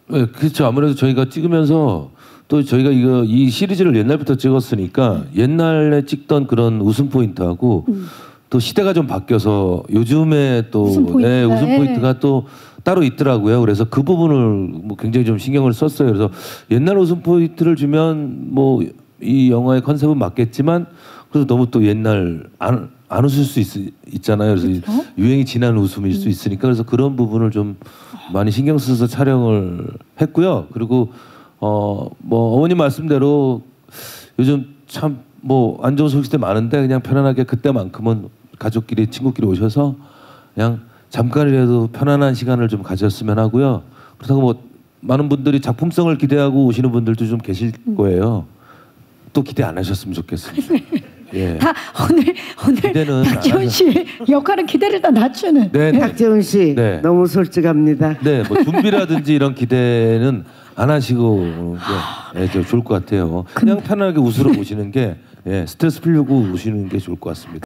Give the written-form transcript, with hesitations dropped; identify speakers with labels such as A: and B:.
A: 네, 그렇죠. 아무래도 저희가 찍으면서 또 저희가 이 시리즈를 옛날부터 찍었으니까 옛날에 찍던 그런 웃음 포인트하고 또 시대가 좀 바뀌어서 요즘에 또 웃음 포인트가 또 따로 있더라고요. 그래서 그 부분을 뭐 굉장히 좀 신경을 썼어요. 그래서 옛날 웃음 포인트를 주면 뭐 이 영화의 컨셉은 맞겠지만 그래도 너무 또 옛날 안 웃을 수 있잖아요. 그래서 그렇죠? 유행이 지난 웃음일 수 있으니까 그래서 그런 부분을 좀 많이 신경 써서 촬영을 했고요. 그리고 뭐 어머님 말씀대로 요즘 참 뭐 안 좋은 소식들 많은데 그냥 편안하게 그때만큼은 가족끼리 친구끼리 오셔서 그냥 잠깐이라도 편안한 시간을 좀 가졌으면 하고요. 그렇다고 뭐 많은 분들이 작품성을 기대하고 오시는 분들도 좀 계실 거예요. 또 기대 안 하셨으면 좋겠습니다. 예.
B: 다 오늘 박지훈 씨 역할은 기대를 다 낮추는.
A: 네,
C: 박지훈 씨
A: 네.
C: 너무 솔직합니다.
A: 네, 뭐 준비라든지 이런 기대는 안 하시고 네, 좋을 것 같아요. 그냥 편하게 웃으러 오시는 게 스트레스 풀려고 오시는 게 좋을 것 같습니다.